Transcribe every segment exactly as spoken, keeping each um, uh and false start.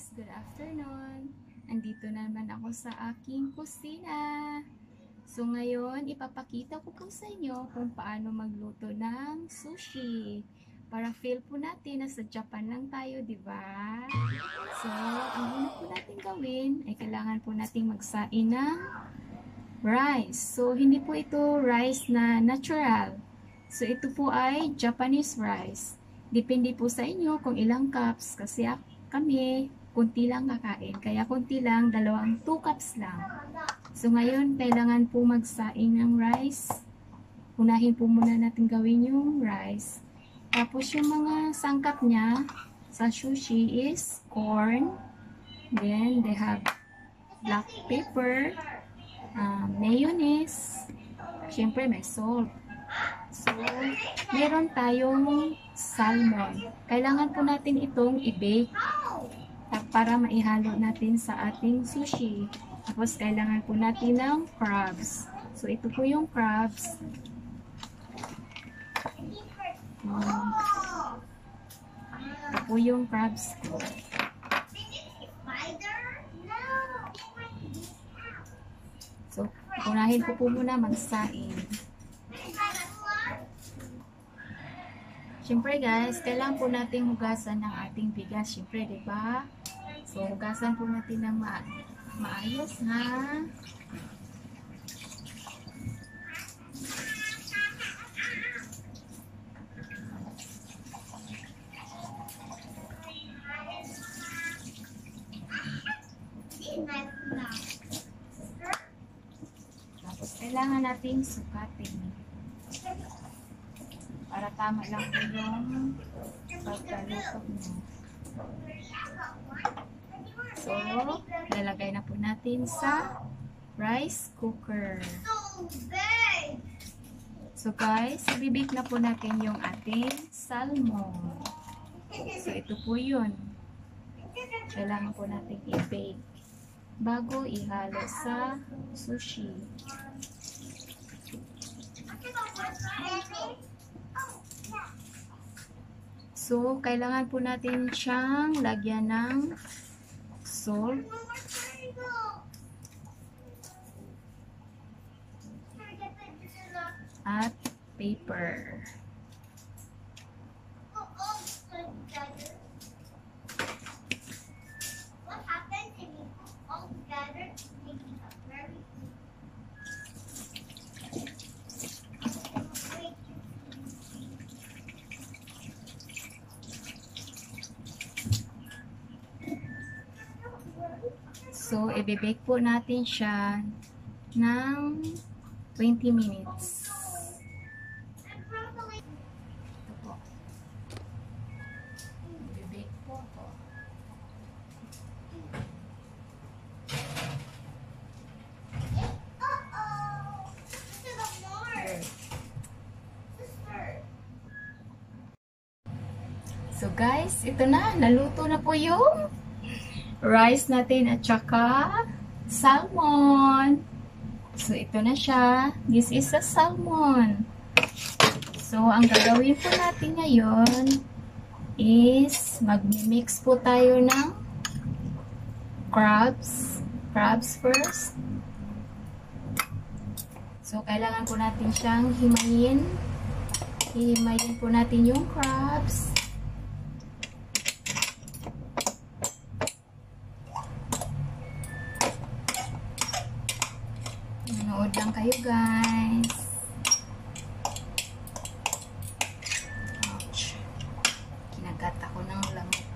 guys! Good afternoon! Andito naman ako sa aking kusina. So ngayon, ipapakita ko po sa inyo kung paano magluto ng sushi. Para feel po natin na sa Japan lang tayo, di ba? So, ang una po natin gawin ay kailangan po nating magsain ng rice. So, hindi po ito rice na natural. So, ito po ay Japanese rice. Depende po sa inyo kung ilang cups kasi kami, kunti lang kakain. Kaya kunti lang, dalawang two cups lang. So ngayon, kailangan po magsaing ng rice. Unahin po muna natin gawin yung rice. Tapos yung mga sangkap niya sa sushi is corn. Then they have black pepper, uh, mayonnaise, syempre may salt. So, meron tayong salmon. Kailangan po natin itong i-bake para maihalo natin sa ating sushi. Tapos, kailangan po natin ng crabs. So, ito po yung crabs. Um, ito po yung crabs ko. So, unahin ko po muna magsaing. Siyempre guys, kailangan po natin hugasan ng ating bigas. Siyempre, di ba? So, hugasan po natin ng ma maayos, ha? Tapos, kailangan natin sukatin. Para tama lang po yung pagkaluto niya. So, lalagay na po natin sa rice cooker. So guys, ibibake na po natin yung ating salmon. So, ito po yun. Kailangan po natin i-bake bago ihalo sa sushi. So, kailangan po natin siyang lagyan ng salt. At paper. So, i-bake po natin siya ng twenty minutes. Ito po. I-bake po ito. So, guys, ito na. Naluto na po yung rice natin at saka salmon. So, ito na siya. This is a salmon. So, ang gagawin po natin ngayon is mag-mix po tayo ng crabs. Crabs first. So, kailangan po natin siyang himayin. Himayin po natin yung crabs. Manood lang kayo guys. Ouch. Kinagat ako ng lamok.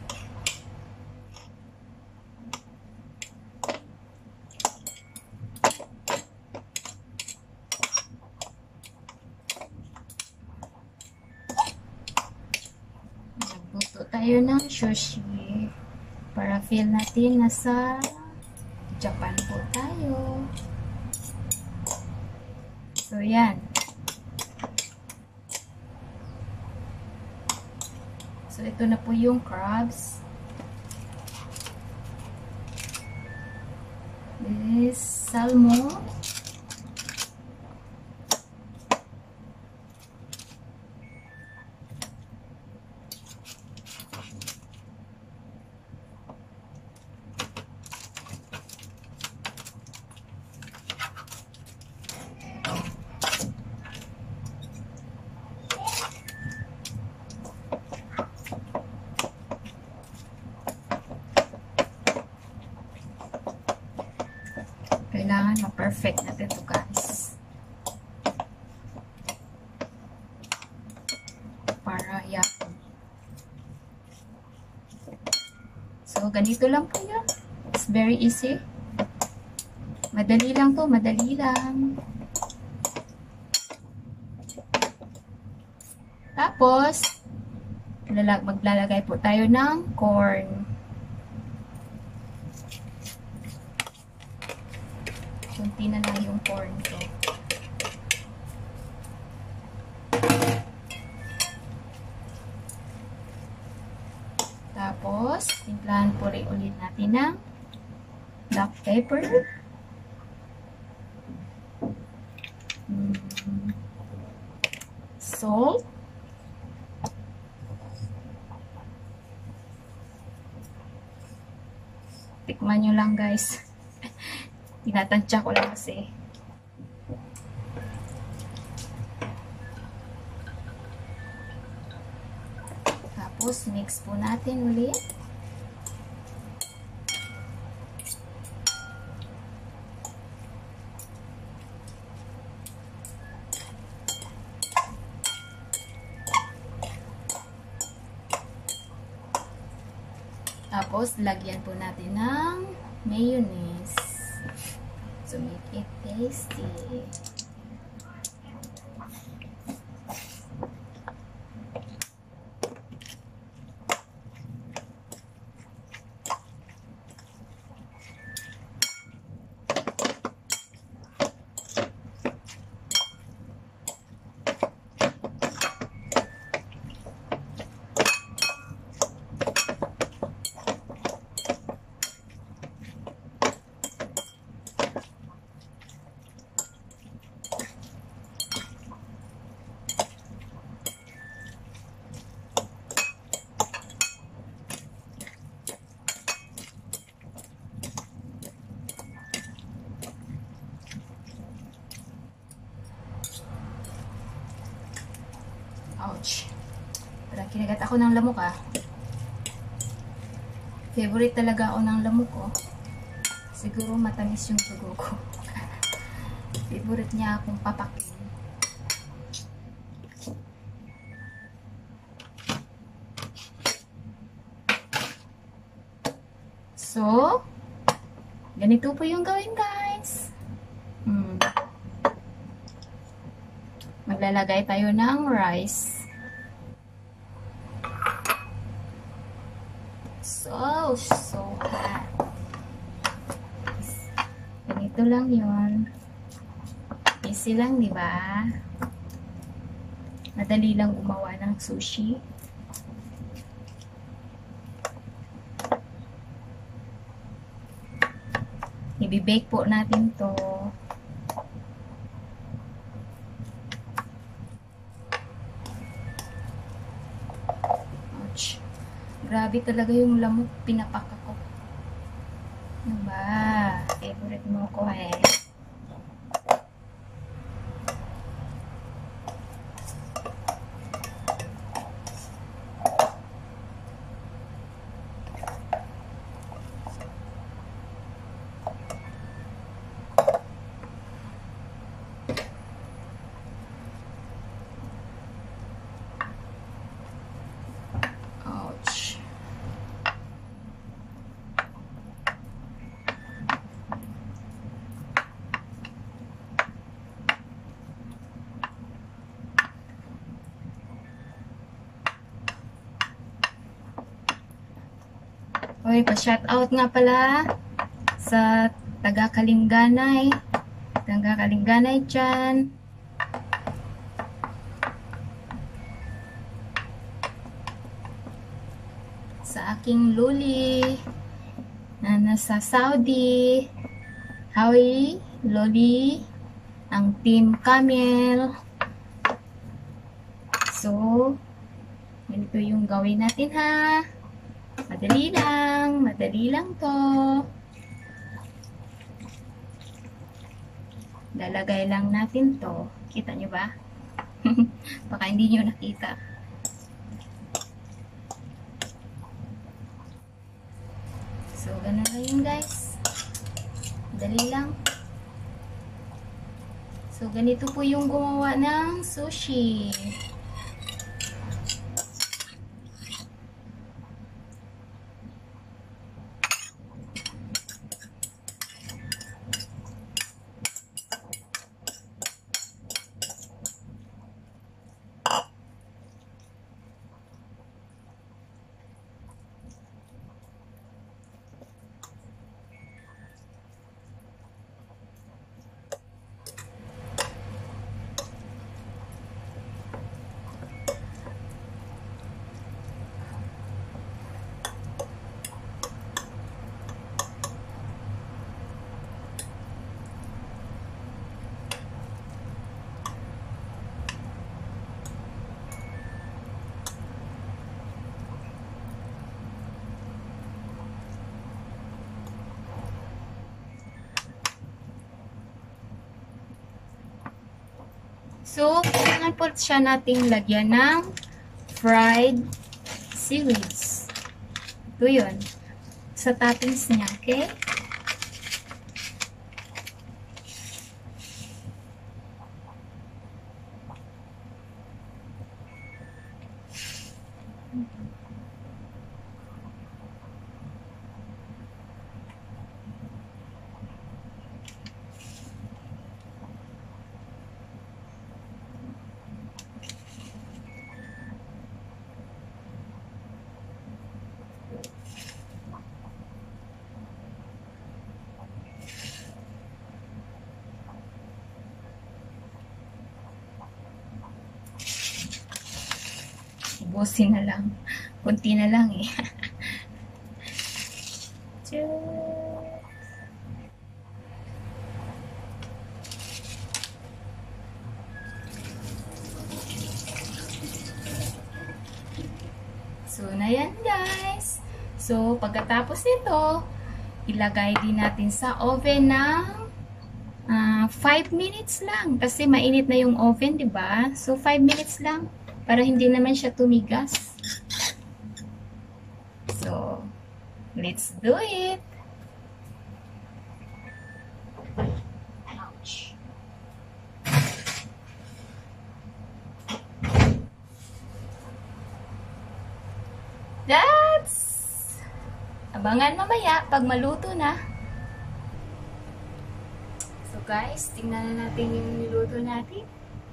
Nagluto tayo ng sushi para feel natin nasa Japan po tayo. So, yan. So, ito na po yung crabs. This salmon. So, ganito lang po yun. It's very easy. Madali lang to, madali lang. Tapos, maglalagay po tayo ng corn. Kunti na lang yung corn ko. Tapos, timplahan po rin ulit natin ng black pepper. Mm. Salt. Tikman nyo lang guys. Tinatansya ko lang kasi. Tapos, mix po natin ulit. Tapos, lagyan po natin ng mayonnaise. To make it tasty. Ouch. Parang kinagat ako ng lamok ah. Favorite talaga ako ng lamok ko. Siguro matamis yung tugo ko. Favorite niya akong papakin. So, ganito po yung gawin guys. Hmm. Maglalagay tayo ng rice. So, so hot. Ganito lang yun. Easy lang, di ba? Madali lang gumawa ng sushi. I-bake po natin to. Ouch. Grabe talaga yung lamok pinapaka ko. Diba? Favorite mo ko eh. Hoy, pa-shoutout nga pala sa taga-Kalinganay. Taga-Kalinganay dyan. Sa aking loli na nasa Saudi. Hoy, loli, ang Team Camel. So, ganito yung gawin natin ha. Madali lang, madali lang to. Lalagay lang natin to. Kita nyo ba? Baka hindi nyo nakita. So, ganun lang yun guys. Madali lang. So, ganito po yung gumawa ng sushi. So, kailangan po siya nating lagyan ng fried seaweeds. Ito yun. Sa toppings niya, okay? Ubusin na lang. Kunti na lang eh. So, na yan guys. So, pagkatapos nito, ilagay din natin sa oven ng uh, five minutes lang. Kasi mainit na yung oven, di ba? So, five minutes lang. Para hindi naman siya tumigas. So, let's do it. Ouch. That's abangan mamaya pag maluto na. So guys, tingnan na natin yung niluto natin.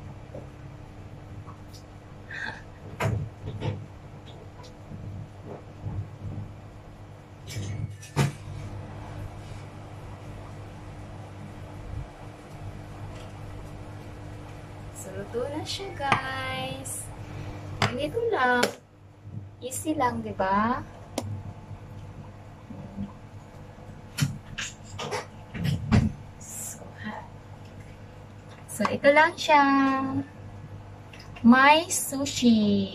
So, luto na siya, guys. Ganito lang. Easy lang, di ba? So, so, ito lang siya. My sushi.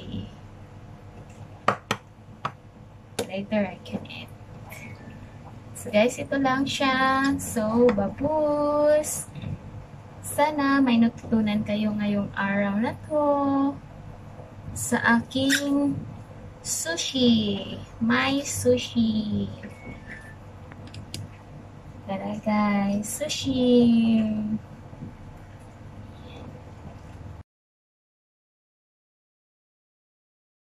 Later, I can eat. So, guys, ito lang siya. So, babus. Sana may natutunan kayo ngayong araw na to sa aking sushi. My sushi. Tara guys, sushi.